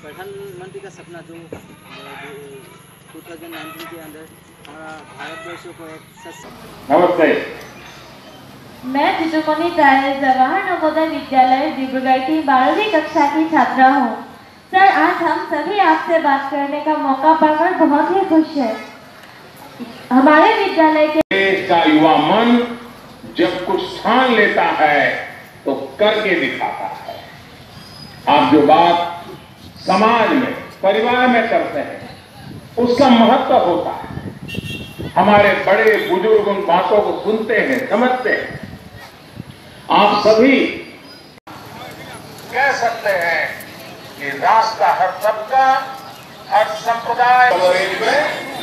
प्रधानमंत्री का सपना जो 2019 के अंदर हमारा भारतवर्ष को एक नमस्ते। मैं जितुमणि राय जवाहर नवोदय विद्यालय डिब्रूगढ़ की 12वीं कक्षा की छात्रा हूँ। सर, आज हम सभी आपसे बात करने का मौका पाकर बहुत ही खुश हैं। हमारे विद्यालय के देश का युवा मन जब कुछ ठान लेता है तो करके दिखाता है। आप जो बात समाज में, परिवार में करते हैं उसका महत्व होता है। हमारे बड़े बुजुर्ग उन बातों को सुनते हैं, समझते हैं। आप सभी कह सकते हैं कि राष्ट्र हर सबका, हर संप्रदाय में